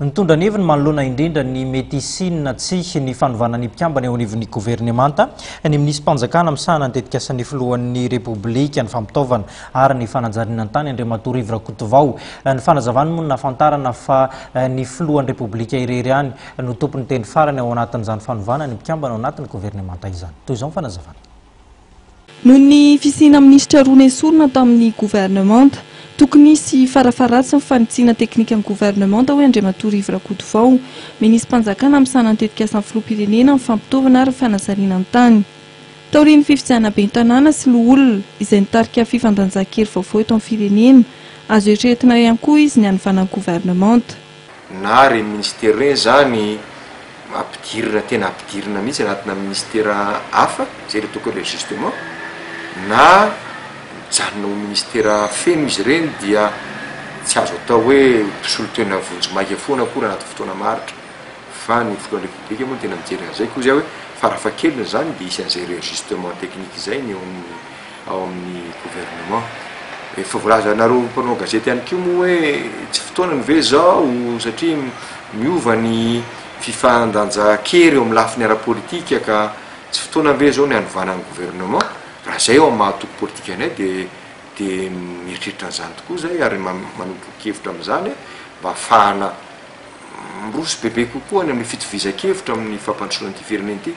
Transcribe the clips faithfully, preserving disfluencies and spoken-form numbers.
Nitondra ny heviny manoloana indrindra ny médecine tsy ny fanovana ny mpikambana eo anivon'ny gouvernemanta ny ministre mpanjakana misahana nitetika asan'ny filohan'ny republika ny fampitaovana ary ny fananjariana tany Andriamatoa Rivo Rakotovao. Ny fanazavany moa nafantarana fa ny filohan'ny republika irery ihany no tompony teny farany ao anatin'izany fanovana ny mpikambana ao anatin'ny gouvernemanta izany. Toy izao ny fanazavana. Noho ny fisina minisitra roa nesorina tamin'ny gouvernemanta, tokony hisy farafaratsy ny fanitsiana teknika ny gouvernemanta hoe Andriamatoa Rivo Rakotovao, ministre mpanjakana misahana nitetika asan'ny filoham-pirenena ny fampitaovana ary fanazariana ny tany. Taorian'ny fifidianana ben'ny tanàna sy loholona izay nitarika fifandanjahan-kery vaovao eto amin'ny firenena, azo eritreretina ihany koa izy ny hanovanan'ny gouvernemanta. Na reny ministera reny zany ampidirina tena ampidirina mihitsy anatina ministera hafa zay le tokony le justement, na mijanona ho ministera feno izy reny dia tsy azo atao hoe mpisolo-toena vonjy maika foana akory anaty fotoana maritra, fa ny filohan'ny republika moa tena mijery an'izay koa zay hoe farafahakeliny zany dia isy an'izay réajustement technique izay ny ao amin'ny gouvernement. Efa voalazanareo mpanao gazety ihany koa moa hoe tsy fotoana ny ve zao satria miova ny fifandanjahan-kery eo amin'ny lafiny ara-politika ka tsy fotoana ve zao ny hanovana ny gouvernement. Raha zay ao amin'ny mahatoky politika anay dia dia mieritreritra an'izany tokoa zay ary manompo-kevitra amin'izany mba ahafahana miroso bebe kokoa ny amin'ny fitovizan-kevitra amin'ny fampandrosoana ity firenena ity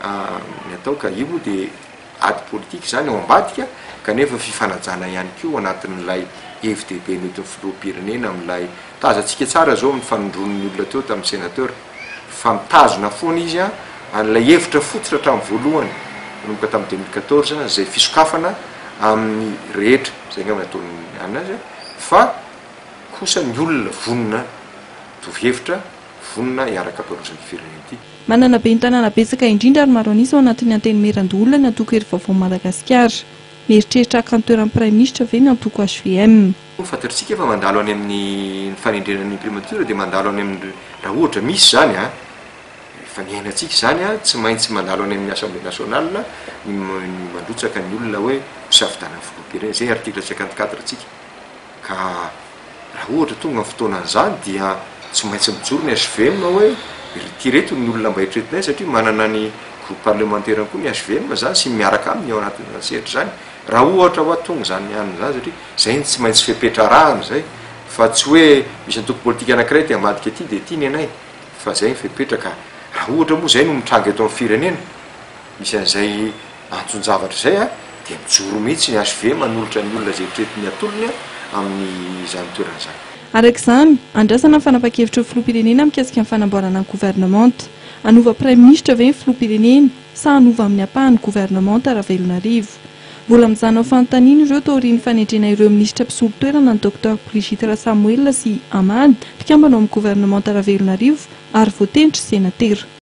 ny atao ka io moa dia ady politika zany ao ambadika kanefa fifanajana ihany koa anatin'ilay F D B ny filoham-pirenena amin'ilay tazantsika tsara zao ny fanondron'ny olona teo tamin'ny sénateur fa mitazona foana izy a an'ilay hevitra fotsitra hatramin'ny voalohany nomboka tamin'ny deux mille quatorze zay fisokafana amin'ny rehetra zay angamba nataony anazy fa kosa ny olona vonona tovhevitra vonona hiaraka amparozan'ny firenena ity. Manana ben'ny tanàna betsaka indrindra ary maro anisa ao anatin'ny anteny meran-dolona ny antoko hery vaovao Madagasikara. Mieritreritra ka ny toeran'ny prime ministre ve ny antoko H V M. Fantatritsika fa mandalo any amin'ny fanendrenan'ny imprimature dia mandalo any amin'ny raha ohatra misy zany a fa niainantsika zany a tsy maintsy mandalo any amin'ny assemblée nationale ny mandrotsaka ny olona hoe misafidianana filoham-pirenena zay article cinquante-quatre tsika ka raha ohatra tonga amin'ny fotoanan'izany dia tsy maintsy mijoro ny H V M hoe ity reto ny olona mba eritreretinay satria manana ny groupe parlementaire koa ny H V M zany sy miaraka aminy ao anatin'ny sehatra zany raha ohatra ho tonga zany ihany zany satria zay tsy maintsy fepetrarahana zay fa tsy hoe misy antoko politika anankiray ty ambadika aty dia tiany anay fa zay fepetraka raha ohatra moa zay no mitranga eto amin'ny firenena misy an'izay antson-javatra zay a dia mijoro mihitsy ny H V M manolotra ny olona zay eritreretiny atolony amin'ny izany toerana zany. Arak'izany, andrasana ny fanapa-kevitra filoham-pirenena mikasika ny fanamboarana ny gouvernemanta. Anova prime ministre ve ny filoham-pirenena sa anova amin'ny apahan'ny gouvernemanta Ravelonarivo. Mbola mijano amin'ny fanontaniana ireo taorian'ny fanendrena ireo ministra mpisolo-toerana ny docteur Brigitte Samuel sy Amady mpikambana ao amin'ny gouvernemanta Ravelonarivo ary voatenitra senatera.